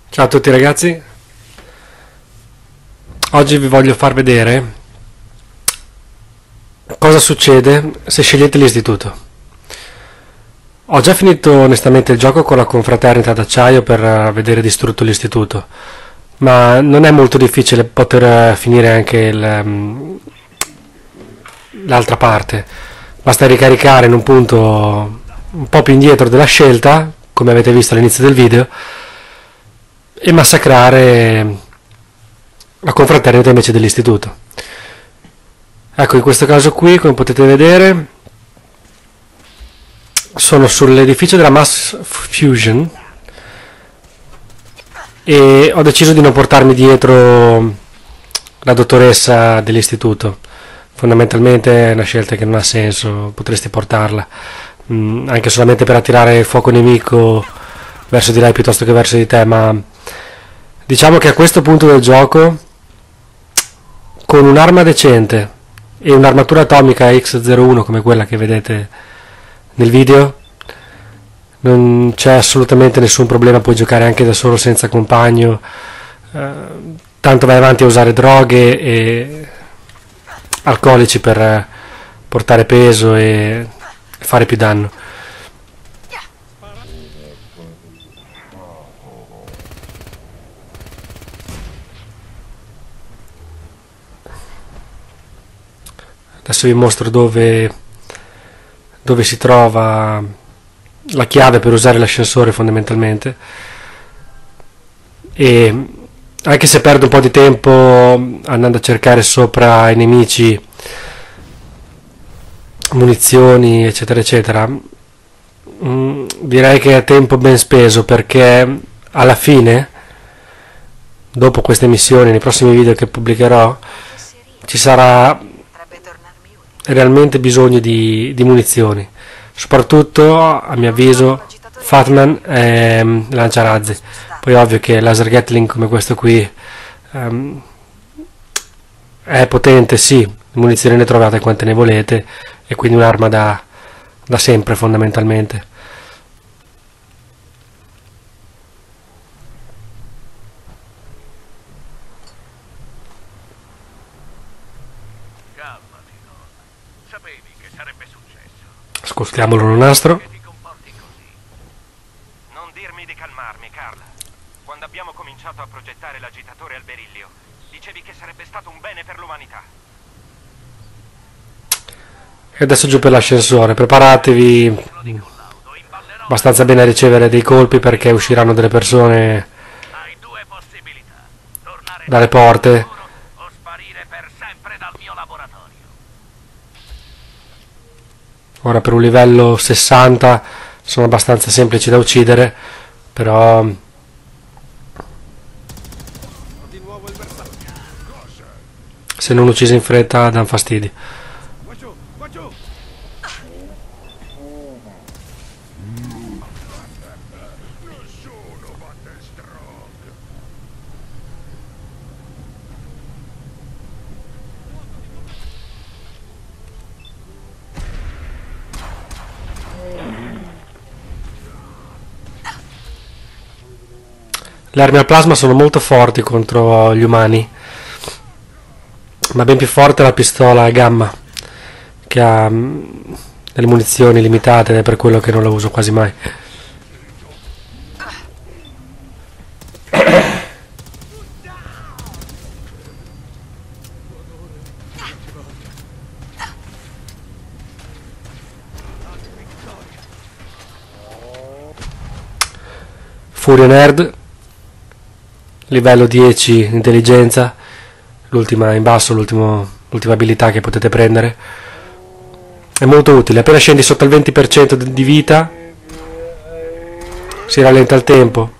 Ciao a tutti ragazzi, oggi vi voglio far vedere cosa succede se scegliete l'istituto. Ho già finito onestamente il gioco con la confraternita d'acciaio per vedere distrutto l'istituto, ma non è molto difficile poter finire anche l'altra parte. Basta ricaricare in un punto un po' più indietro della scelta, come avete visto all'inizio del video, e massacrare la confraternita invece dell'istituto. Ecco, in questo caso qui, come potete vedere, sono sull'edificio della Mass Fusion e ho deciso di non portarmi dietro la dottoressa dell'istituto. Fondamentalmente è una scelta che non ha senso, potreste portarla anche solamente per attirare il fuoco nemico verso di lei piuttosto che verso di te, ma diciamo che a questo punto del gioco, con un'arma decente e un'armatura atomica X01 come quella che vedete nel video, non c'è assolutamente nessun problema, puoi giocare anche da solo senza compagno, tanto vai avanti a usare droghe e alcolici per portare peso e fare più danno. Adesso vi mostro dove si trova la chiave per usare l'ascensore fondamentalmente, e anche se perdo un po' di tempo andando a cercare sopra i nemici munizioni eccetera eccetera, direi che è tempo ben speso, perché alla fine, dopo queste missioni, nei prossimi video che pubblicherò, ci sarà realmente bisogno di munizioni, soprattutto a mio avviso Fatman e lanciarazzi. Poi ovvio che laser gatling come questo qui è potente, sì, munizioni ne trovate quante ne volete, e quindi un'arma da sempre fondamentalmente. Calmati, Don. Sapevi che sarebbe successo. Scostiamolo un nastro. Che ti comporti così. Non dirmi di calmarmi, Carla. Quando abbiamo cominciato a progettare l'agitatore al berillio, dicevi che sarebbe stato un bene per l'umanità. E adesso giù per l'ascensore, preparatevi abbastanza bene a ricevere dei colpi, perché usciranno delle persone Hai due possibilità. Tornare dalle porte. o sparire per sempre dal mio laboratorio. Ora per un livello 60 sono abbastanza semplici da uccidere, però se non uccisi in fretta danno fastidio. Le armi al plasma sono molto forti contro gli umani, ma ben più forte la pistola a gamma, che ha delle munizioni limitate, ed è per quello che non la uso quasi mai. Furio Nerd, livello 10 intelligenza, l'ultima in basso, l'ultima abilità che potete prendere. È molto utile, appena scendi sotto il 20% di vita si rallenta il tempo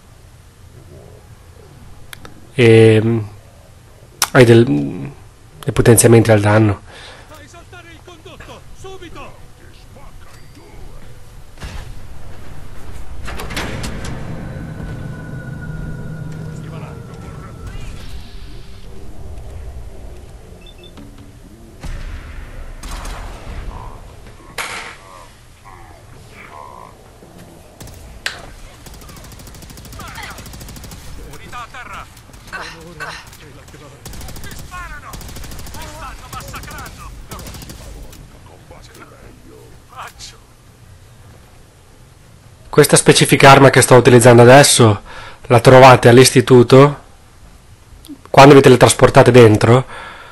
e hai dei potenziamenti al danno. Fai saltare il condotto, subito! terra! Mi sparano! Mi stanno massacrando! Faccio! Questa specifica arma che sto utilizzando adesso la trovate all'istituto quando vi teletrasportate dentro,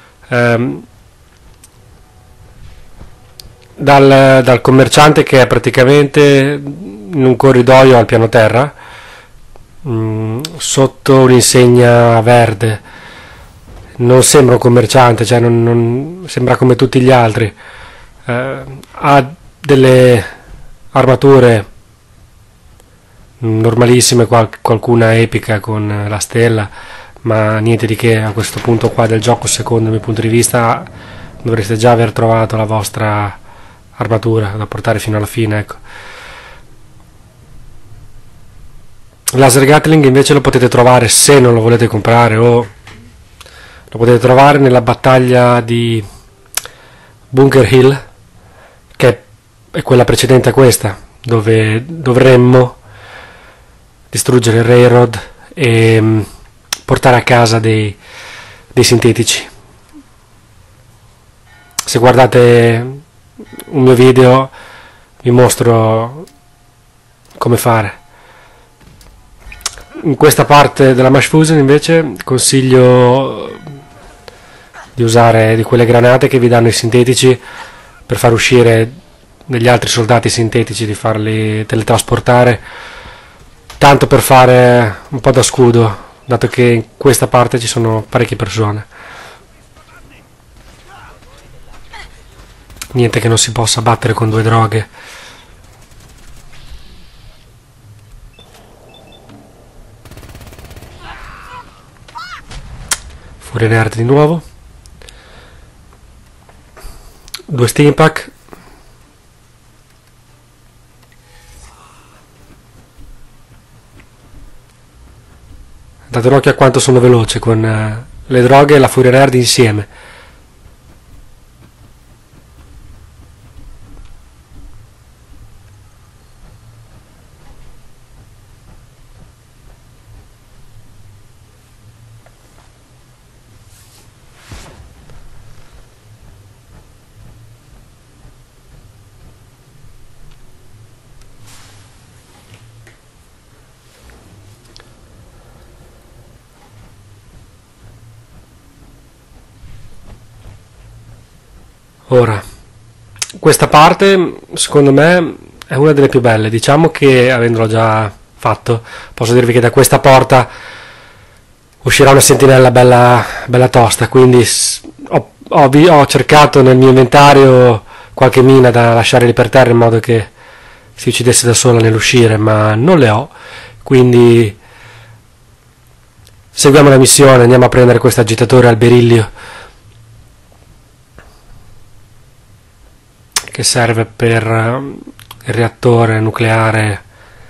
dal commerciante che è praticamente in un corridoio al piano terra, sotto un'insegna verde. Non sembra un commerciante, cioè non sembra come tutti gli altri. Ha delle armature normalissime, qualcuna epica con la stella, ma niente di che. A questo punto qua del gioco, secondo il mio punto di vista, dovreste già aver trovato la vostra armatura da portare fino alla fine, ecco. Laser Gatling invece lo potete trovare, se non lo volete comprare, o lo potete trovare nella battaglia di Bunker Hill, che è quella precedente a questa, dove dovremmo distruggere il Railroad e portare a casa dei sintetici. Se guardate un mio video vi mostro come fare. In questa parte della Mash Fusion invece consiglio di usare di quelle granate che vi danno i sintetici per far uscire degli altri soldati sintetici, di farli teletrasportare, tanto per fare un po' da scudo, dato che in questa parte ci sono parecchie persone. Niente che non si possa battere con 2 droghe. Furia nerd di nuovo. 2 Steampack. Date un occhio a quanto sono veloce con le droghe e la furia nerd insieme. Ora, questa parte secondo me è una delle più belle. Diciamo che, avendolo già fatto, posso dirvi che da questa porta uscirà una sentinella bella tosta, quindi ho cercato nel mio inventario qualche mina da lasciare lì per terra in modo che si uccidesse da sola nell'uscire, ma non le ho, quindi seguiamo la missione, andiamo a prendere questo agitatore al berillio che serve per il reattore nucleare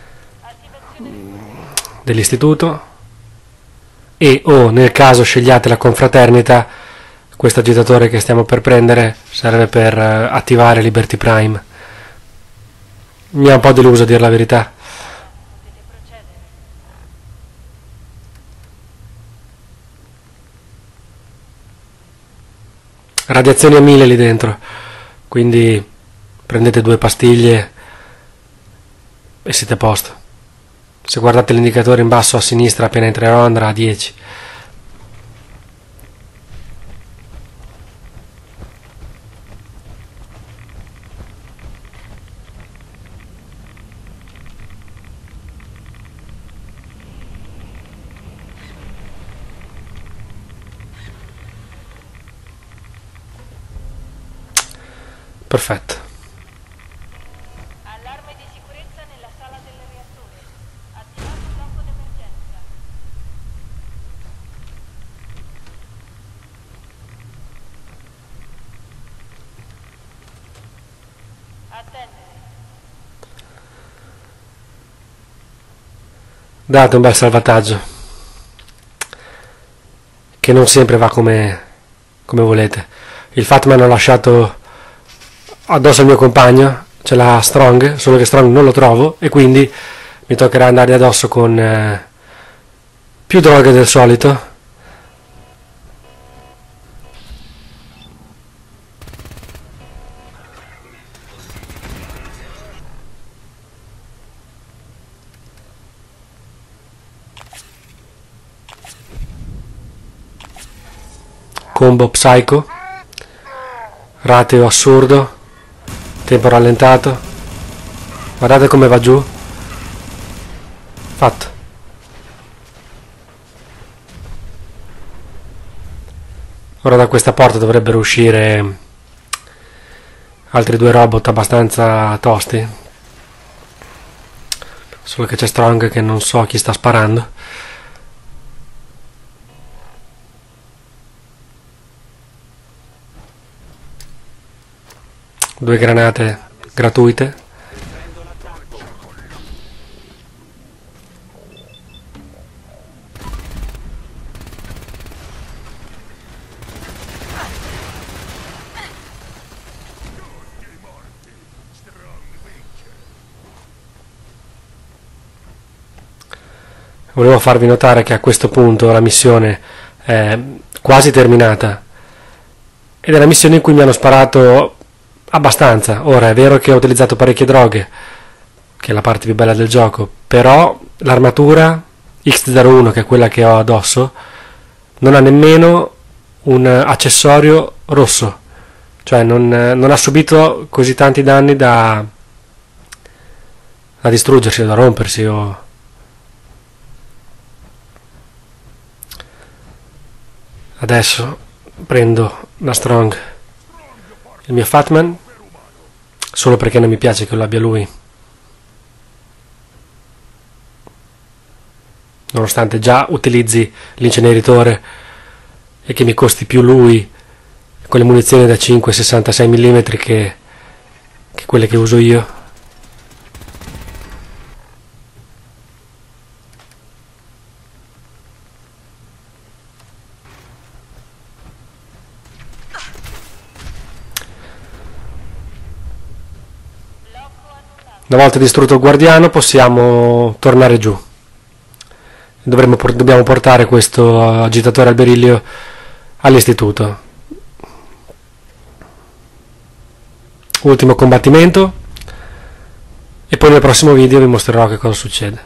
dell'istituto, e nel caso scegliate la confraternita, questo agitatore che stiamo per prendere serve per attivare Liberty Prime. Mi ha un po' deluso, a dir la verità. Radiazioni a 1000 lì dentro, quindi prendete 2 pastiglie e siete a posto. Se guardate l'indicatore in basso a sinistra appena entrerò andrà a 10. Perfetto. Allarme di sicurezza nella sala del reattore. Attivato il blocco d'emergenza. Attendere. Date un bel salvataggio, che non sempre va come volete. Il fatto mi hanno lasciato addosso al mio compagno, c'è la Strong, solo che Strong non lo trovo e quindi mi toccherà andare addosso con Più droghe del solito. Combo Psycho. Rateo assurdo. Tempo rallentato. Guardate come va giù. Fatto. Ora da questa porta dovrebbero uscire altri 2 robot abbastanza tosti. Solo che c'è Strong che non so chi sta sparando. Due granate gratuite. Volevo farvi notare che a questo punto la missione è quasi terminata ed è la missione in cui mi hanno sparato abbastanza. Ora è vero che ho utilizzato parecchie droghe, che è la parte più bella del gioco, però l'armatura X01, che è quella che ho addosso, non ha nemmeno un accessorio rosso, cioè non ha subito così tanti danni da distruggersi o da rompersi o... Adesso prendo da Strong il mio Fatman, solo perché non mi piace che lo abbia lui, nonostante già utilizzi l'inceneritore e che mi costi più lui con le munizioni da 5,66 mm che quelle che uso io. Una volta distrutto il guardiano possiamo tornare giù. Dobbiamo portare questo agitatore al berillio all'istituto. Ultimo combattimento e poi nel prossimo video vi mostrerò che cosa succede.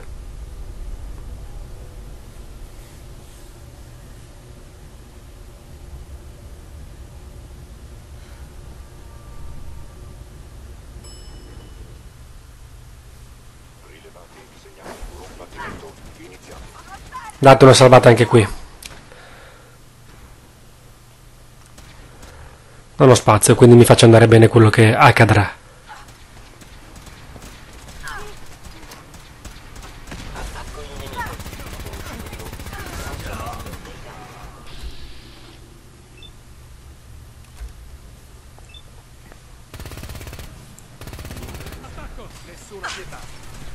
Date una salvata anche qui. Non ho spazio, quindi mi faccio andare bene quello che accadrà. Attacco! Nessuna pietà!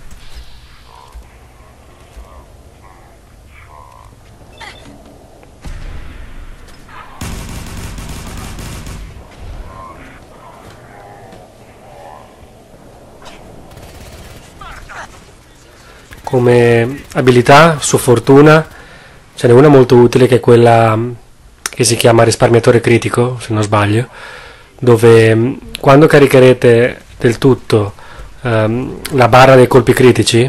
Come abilità, su fortuna, ce n'è una molto utile che è quella che si chiama risparmiatore critico, se non sbaglio, dove quando caricherete del tutto la barra dei colpi critici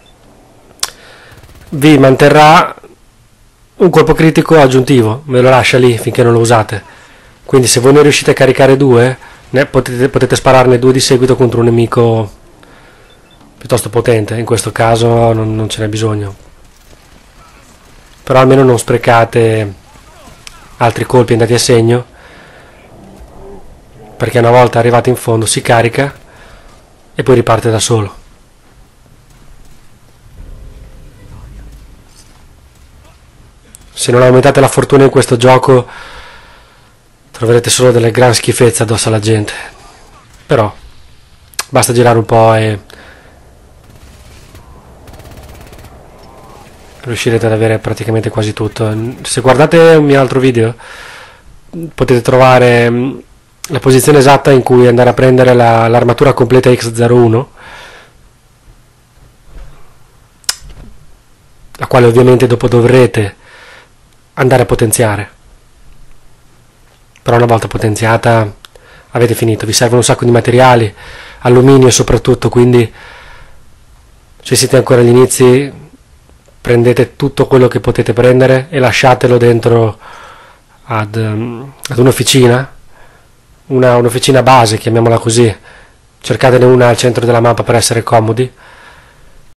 vi manterrà un colpo critico aggiuntivo, ve lo lascia lì finché non lo usate. Quindi se voi non riuscite a caricare 2, potete spararne 2 di seguito contro un nemico piuttosto potente. In questo caso non ce n'è bisogno, però almeno non sprecate altri colpi andati a segno, perché una volta arrivati in fondo si carica e poi riparte da solo. Se non aumentate la fortuna in questo gioco troverete solo delle gran schifezze addosso alla gente, però basta girare un po' e riuscirete ad avere praticamente quasi tutto. Se guardate un mio altro video potete trovare la posizione esatta in cui andare a prendere l'armatura completa X01, la quale ovviamente dopo dovrete andare a potenziare. Però una volta potenziata avete finito, vi servono un sacco di materiali, alluminio soprattutto, quindi se siete ancora agli inizi prendete tutto quello che potete prendere e lasciatelo dentro ad un'officina, un'officina base, chiamiamola così. Cercatene una al centro della mappa per essere comodi,